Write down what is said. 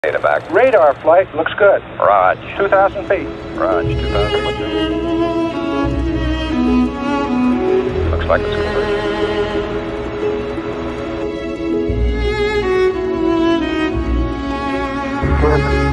Data back. Radar flight looks good. Raj. 2,000 feet. Raj, 2,000 feet. Looks like it's converging.